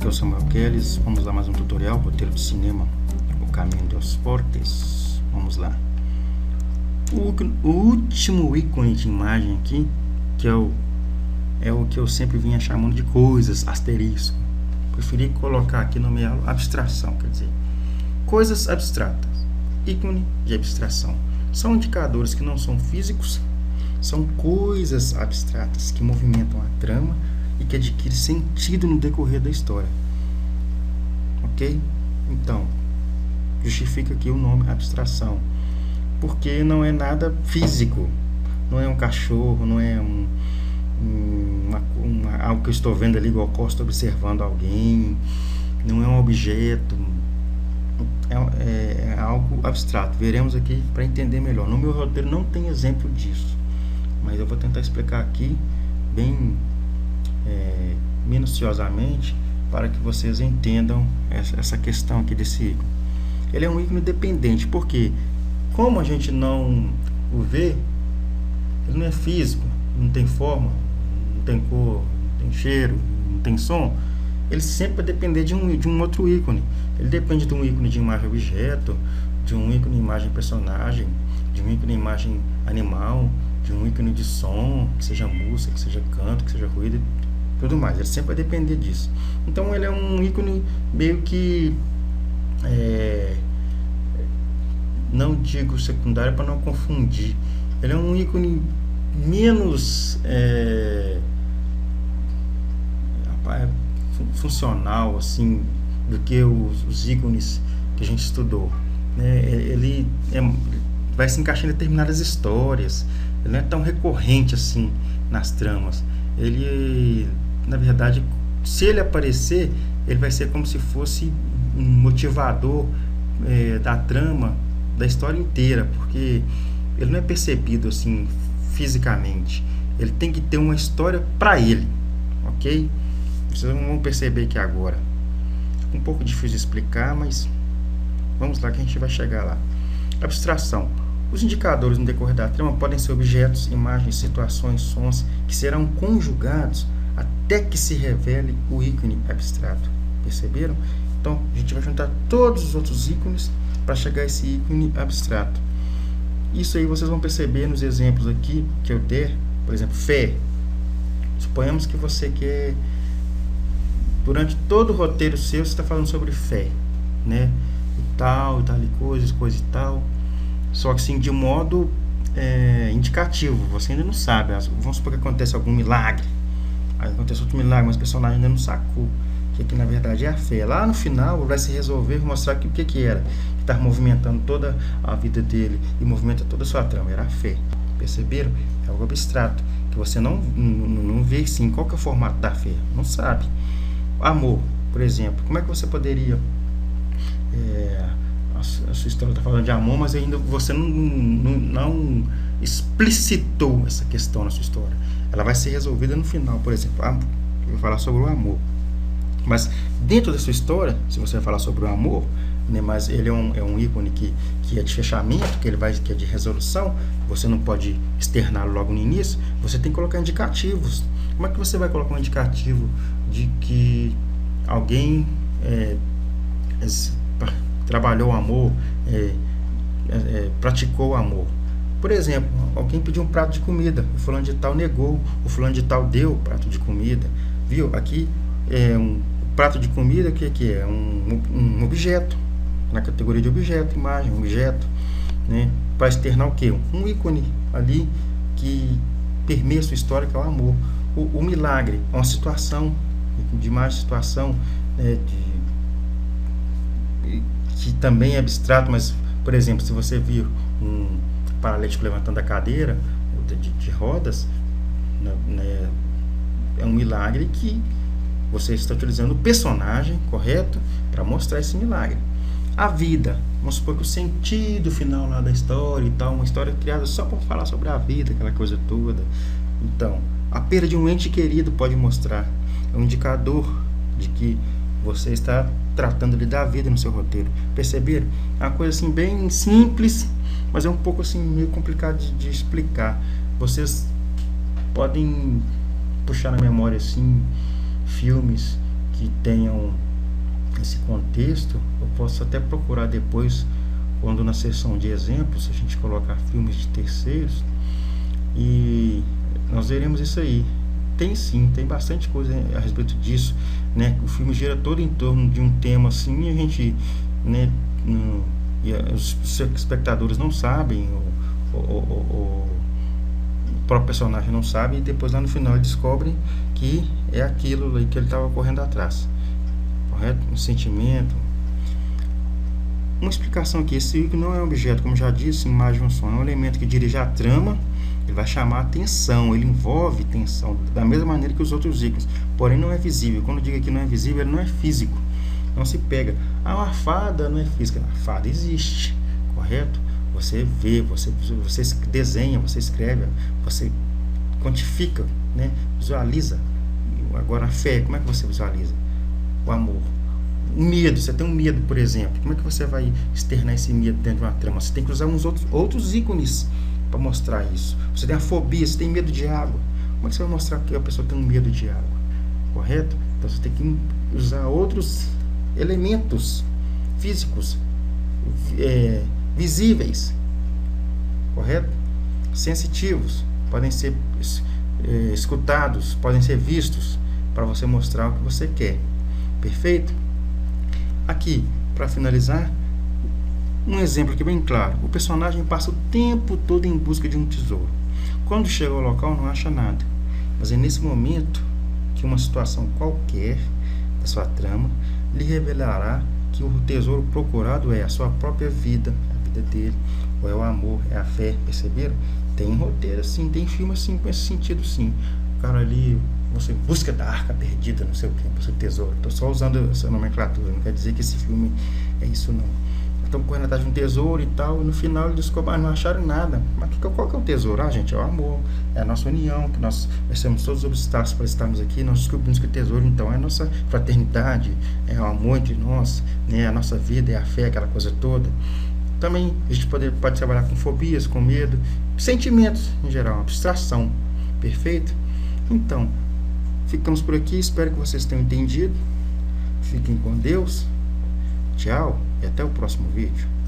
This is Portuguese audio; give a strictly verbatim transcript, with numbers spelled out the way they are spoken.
sou Samuel Kellis. Vamos lá, mais um tutorial, roteiro de cinema, O Caminho dos Fortes. Vamos lá. O, o último ícone de imagem aqui, que é o, é o que eu sempre vinha chamando de coisas, asterisco. Preferi colocar aqui no meio abstração, quer dizer, coisas abstratas, ícone de abstração. São indicadores que não são físicos, são coisas abstratas que movimentam a trama e que adquire sentido no decorrer da história. Ok? Então, justifica aqui o nome abstração, porque não é nada físico, não é um cachorro, não é um, um, uma, uma, algo que eu estou vendo ali igual eu estou observando alguém, não é um objeto, é, é, é algo abstrato. Veremos aqui para entender melhor. No meu roteiro não tem exemplo disso, mas eu vou tentar explicar aqui bem É, minuciosamente para que vocês entendam essa, essa questão aqui desse ícone. Ele é um ícone dependente, porque como a gente não o vê, ele não é físico, não tem forma, não tem cor, não tem cheiro, não tem som, ele sempre vai depender de um, de um outro ícone. Ele depende de um ícone de imagem objeto, de um ícone de imagem personagem, de um ícone de imagem animal, de um ícone de som, que seja música, que seja canto, que seja ruído, tudo mais. Ele sempre vai depender disso. Então ele é um ícone meio que é, não digo secundário para não confundir, ele é um ícone menos é, funcional assim do que os, os ícones que a gente estudou, né? Ele é, vai se encaixar em determinadas histórias, ele não é tão recorrente assim nas tramas. Ele, na verdade, se ele aparecer, ele vai ser como se fosse um motivador é, da trama, da história inteira, porque ele não é percebido assim fisicamente. Ele tem que ter uma história para ele, ok? Vocês vão perceber que agora fica um pouco difícil de explicar, mas vamos lá que a gente vai chegar lá. Abstração. Os indicadores no decorrer da trama podem ser objetos, imagens, situações, sons que serão conjugados até que se revele o ícone abstrato. Perceberam? Então, a gente vai juntar todos os outros ícones para chegar a esse ícone abstrato. Isso aí vocês vão perceber nos exemplos aqui que eu der. Por exemplo, fé. Suponhamos que você quer, durante todo o roteiro seu, você está falando sobre fé, né? E tal, e tal, e coisas, coisa e tal. Só que assim, de modo é, indicativo, você ainda não sabe. Vamos supor que acontece algum milagre, aí acontece outro milagre, mas o personagem ainda não sacou que aqui na verdade é a fé. Lá no final vai se resolver, mostrar que o que, que era que estava movimentando toda a vida dele e movimenta toda a sua trama, era a fé. Perceberam? É algo abstrato, que você não, não, não vê sim, qual que é o formato da fé, não sabe. Amor, por exemplo, como é que você poderia... É, a sua história está falando de amor, mas ainda você não, não, não explicitou essa questão na sua história. Ela vai ser resolvida no final. Por exemplo, eu vou falar sobre o amor, mas dentro da sua história, se você vai falar sobre o amor, né, mas ele é um, é um ícone que, que é de fechamento, que ele vai, que é de resolução, você não pode externá-lo logo no início, você tem que colocar indicativos. Como é que você vai colocar um indicativo de que alguém é, trabalhou o amor, é, é, praticou o amor? Por exemplo, alguém pediu um prato de comida, o fulano de tal negou, o fulano de tal deu o prato de comida. Viu? Aqui é um prato de comida, o que, que é? Um, um objeto, na categoria de objeto, imagem, objeto, né? Para externar o que? Um ícone ali que permeia a sua história, que é o amor. O, o milagre é uma situação, de imagem, situação, né, de que também é abstrato, mas, por exemplo, se você vir um paralítico levantando a cadeira de, de rodas, né, é um milagre que você está utilizando o personagem correto para mostrar esse milagre. A vida, vamos supor que o sentido final lá da história e tal, uma história criada só para falar sobre a vida, aquela coisa toda. Então, a perda de um ente querido pode mostrar, é um indicador de que você está tratando de dar vida no seu roteiro. Perceberam? É uma coisa assim bem simples, mas é um pouco assim meio complicado de, de explicar. Vocês podem puxar na memória assim filmes que tenham esse contexto. Eu posso até procurar depois, quando na seção de exemplos a gente colocar filmes de terceiros, e nós veremos isso aí. Tem sim, tem bastante coisa a respeito disso, né? O filme gira todo em torno de um tema assim, e a gente, né, não, e os espectadores não sabem, o, o, o, o próprio personagem não sabe, e depois lá no final ele descobre que é aquilo ali que ele estava correndo atrás, correto? Um sentimento. Uma explicação aqui: esse ícone não é um objeto, como já disse, imagem ou som, é um elemento que dirige a trama. Ele vai chamar atenção, ele envolve tensão, da mesma maneira que os outros ícones, porém não é visível. Quando eu digo que não é visível, ele não é físico, não se pega. Ah, uma fada não é física. A fada existe, correto? Você vê, você, você desenha, você escreve, você quantifica, né? Visualiza. Agora a fé, como é que você visualiza? O amor. O medo, você tem um medo, por exemplo, como é que você vai externar esse medo dentro de uma trama? Você tem que usar uns outros, outros ícones para mostrar isso. Você tem a fobia, você tem medo de água. Como é que você vai mostrar que a pessoa tem um medo de água? Correto? Então você tem que usar outros elementos físicos, é, visíveis, correto? Sensitivos, podem ser é, escutados, podem ser vistos, para você mostrar o que você quer. Perfeito? Aqui, para finalizar, um exemplo aqui bem claro. O personagem passa o tempo todo em busca de um tesouro. Quando chega ao local, não acha nada. Mas é nesse momento que uma situação qualquer da sua trama lhe revelará que o tesouro procurado é a sua própria vida, a vida dele, ou é o amor, é a fé. Perceberam? Tem roteiro assim, tem filme assim, com esse sentido sim. O cara ali, você busca da arca perdida, não sei o que, o seu tesouro. Estou só usando essa nomenclatura, não quer dizer que esse filme é isso não. Estão correndo atrás de um tesouro e tal, e no final eles descobrem, ah, não acharam nada. Mas qual que é o tesouro? Ah, gente, é o amor, é a nossa união, que nós vencemos todos os obstáculos para estarmos aqui. Nós descobrimos que o tesouro, então, é a nossa fraternidade, é o amor entre nós, né, a nossa vida, é a fé, aquela coisa toda. Também a gente pode, pode trabalhar com fobias, com medo, sentimentos em geral, abstração. Perfeito? Então, ficamos por aqui, espero que vocês tenham entendido. Fiquem com Deus. Tchau e até o próximo vídeo.